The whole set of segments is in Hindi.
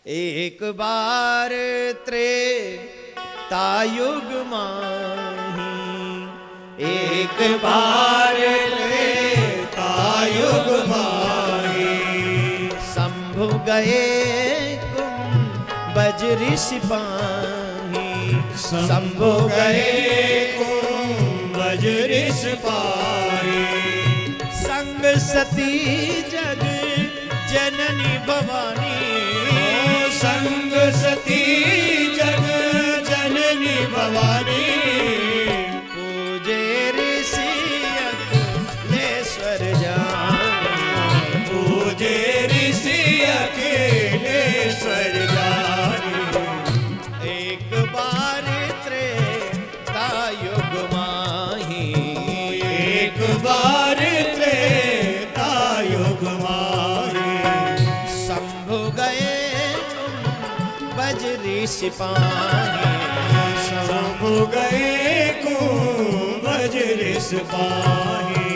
एक बार त्रेतायुग माही, एक बार त्रेतायुग माही, शंभु गए कुंभज ऋषि पाही, शंभु गए कुंभज ऋषि पाही, संग सती जग जननी भवानी, संग सती जग जननी भवानी, पूजे ऋषि अखिलेश्वर जानी, पूजे ऋषि अखिलेश्वर जानी, एक बार त्रेतायुग माही, एक बार त्रेतायुग माही, शंभु गए ऋषि पाही, शंभु गए कुंभज ऋषि पाही।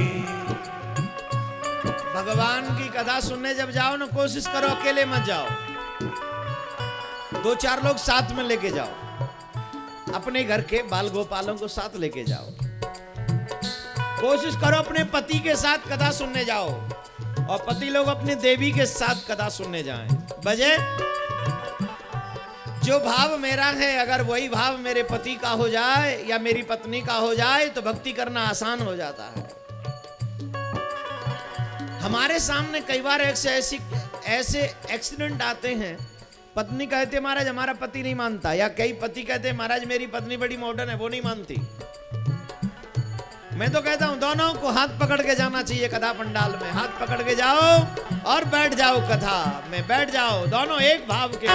भगवान की कथा सुनने जब जाओ ना, कोशिश करो अकेले मत जाओ, 2-4 लोग साथ में लेके जाओ, अपने घर के बाल गोपालों को साथ लेके जाओ। कोशिश करो अपने पति के साथ कथा सुनने जाओ और पति लोग अपनी देवी के साथ कथा सुनने जाएं। बजे जो भाव मेरा है, अगर वही भाव मेरे पति का हो जाए या मेरी पत्नी का हो जाए तो भक्ति करना आसान हो जाता है। हमारे सामने कई बार ऐसे एक्सीडेंट आते हैं, पत्नी कहते महाराज हमारा पति नहीं मानता, या कई पति कहते महाराज मेरी पत्नी बड़ी मॉडर्न है, वो नहीं मानती। मैं तो कहता हूं दोनों को हाथ पकड़ के जाना चाहिए कथा पंडाल में, हाथ पकड़ के जाओ और बैठ जाओ कथा में, बैठ जाओ दोनों एक भाव के।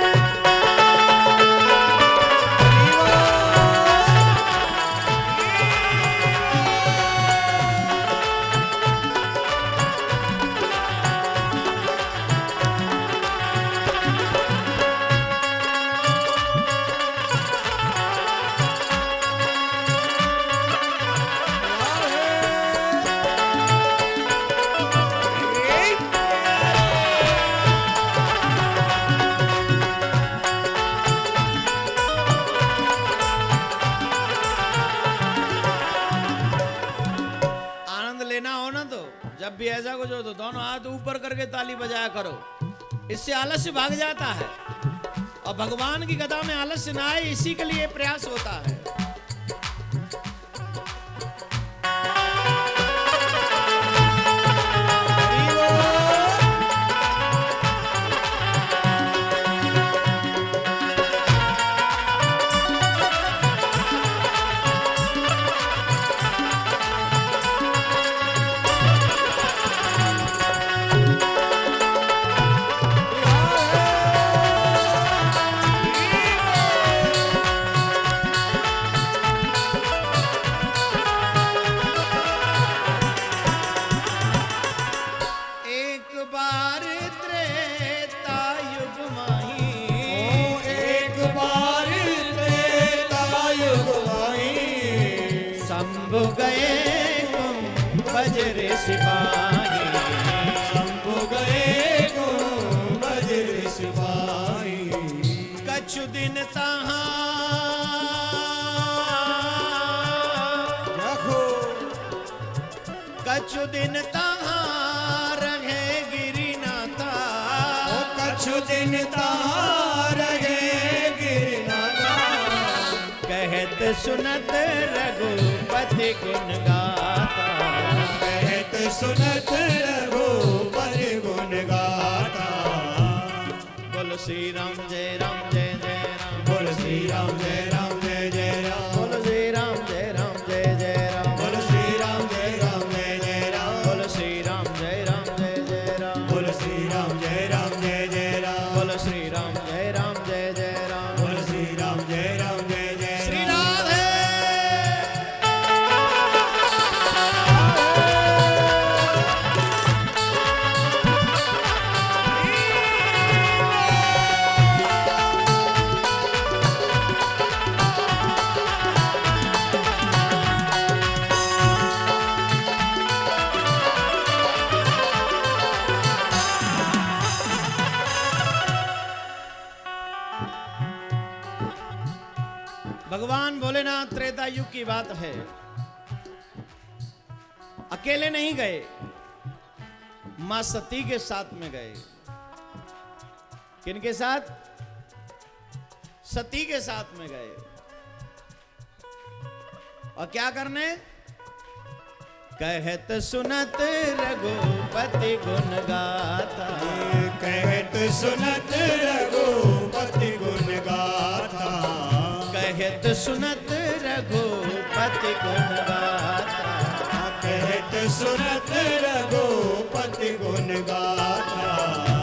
जब भी ऐसा कुछ हो तो दोनों हाथ ऊपर करके ताली बजाया करो, इससे आलस्य भाग जाता है और भगवान की कथा में आलस्य ना आए, इसी के लिए प्रयास होता है। शंभु गए कुंभज ऋषि पाही, शंभु गए कुंभज ऋषि पाही, कछु दिन तहाँ कछु दिन तहाँ रहे गिरिनाथा, कछु दिन तहाँ रहे गिरिनाथा, कहत सुनत रघुपति गुण गाता, कहत सुनत रघुपति गुण गाता। बोल श्री राम जय राम जय जय राम, बोल श्री राम जय राम जय जय राम, बोल श्री राम जय राम जय जय राम, बोल श्री राम जय राम जय जय राम, बोल श्री राम जय राम जय जय राम, बोल श्री राम जय राम जय जय राम, बोल श्री राम जय राम जय जय राम, बोल श्री राम जय राम जय जय श्री राधे। भगवान भोलेनाथ त्रेता युग की बात है, अकेले नहीं गए, मां सती के साथ में गए। किनके साथ? सती के साथ में गए। और क्या करने? कहत सुनत रघुपति गुण गाथा, कहत सुनत रघुपति गुण गाथा, कहत सुनत रघुपति गुण गाथा, कहत सुनत रघुपति गुण गाथा।